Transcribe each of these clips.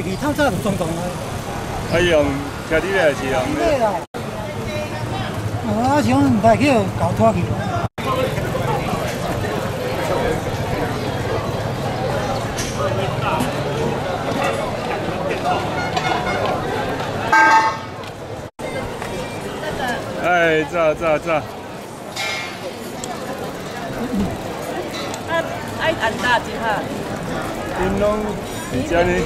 去，透早就撞撞了。 啊，用车底来是用。 对啦。我想唔带去搞拖去。 哎，这。 爱安大只哈。 因拢是这呢。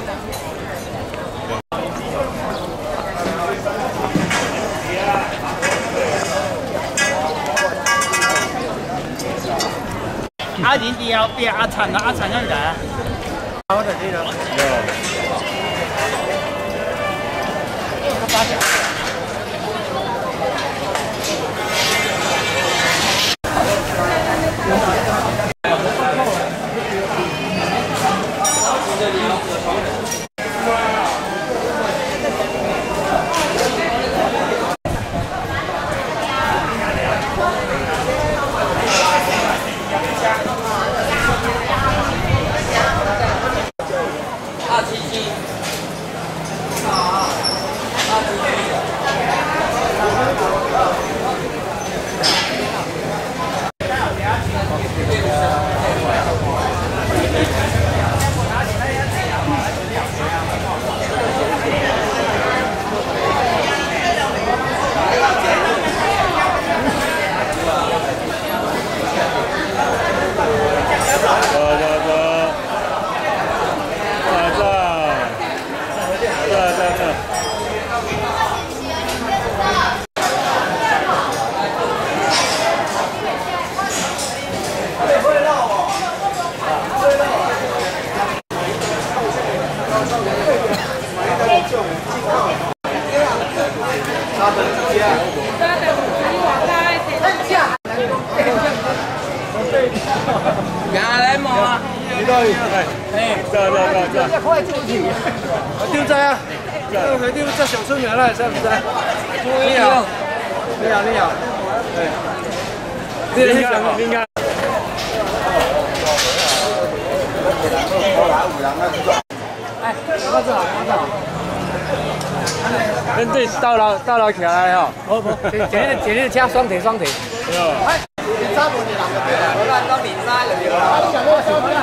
阿仁以后变阿灿啊，阿灿要来。好的，对了。 这快进去，丢在啊，丢在小村园了，是不是？你好，对，你看。哎，我走。 恁这倒楼起来吼。 不，今日车双提。哎，你差不多人就对了，我咱到面山就对了。你想我想回来？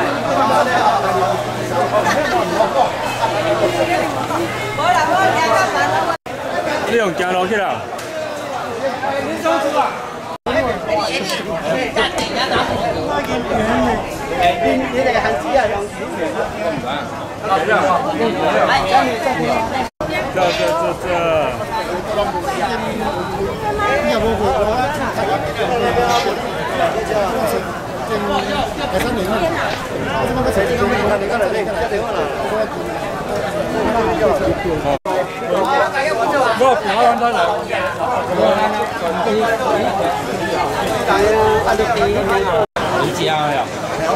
你用行路去啦？ 你走出来。你那个汉子啊， 你家呀？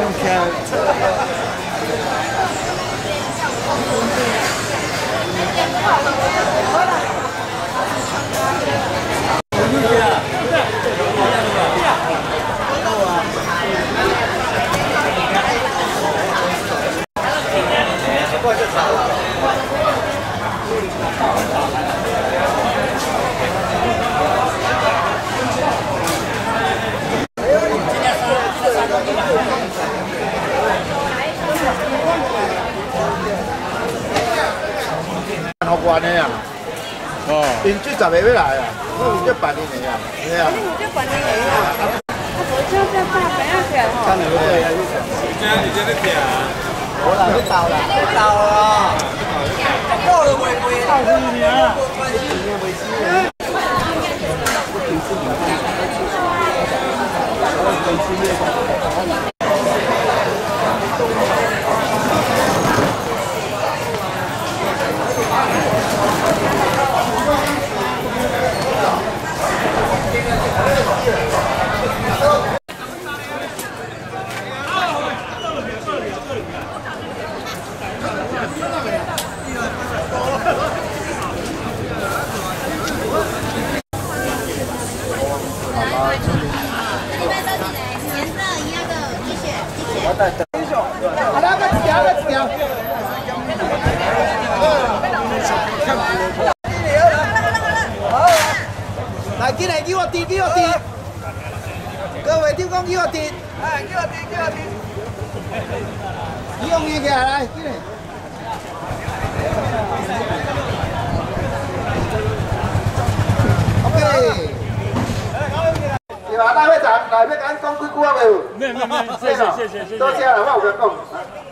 好关的呀！ 哦， 因这10个要来啊，我有这8年的呀，对啊。 你这8年的啊？我就是大本要选哈。 3年对呀， 这样你真的假？ 我哪去到了？ 到了，到了违规，到1年了。 我带。好了，个条。 来，进来，叫我滴，叫我滴。各位弟兄，叫我滴。哎，叫我滴，叫我滴。用力起来，进来。OK。对吧？大会长，来要甲讲几句话未有？ 没，谢谢。 多谢了，我有讲。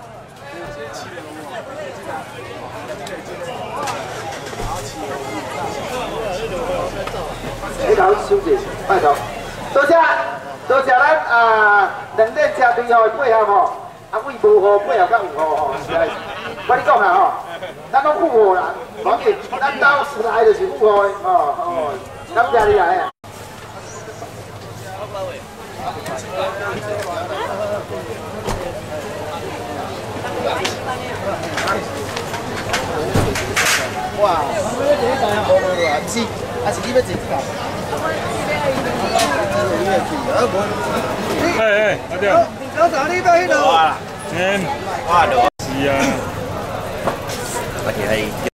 你头收者，拜托。多谢咱两点车队吼配合吼，位无好配合较有好吼，是来。我你讲下吼，咱拢富豪啦，无要紧，咱兜来就是富豪的哦。感谢你来啊！哇！是，还是你要坐这个？ 阿爹。 早早你到迄度。 是啊。 我哋係。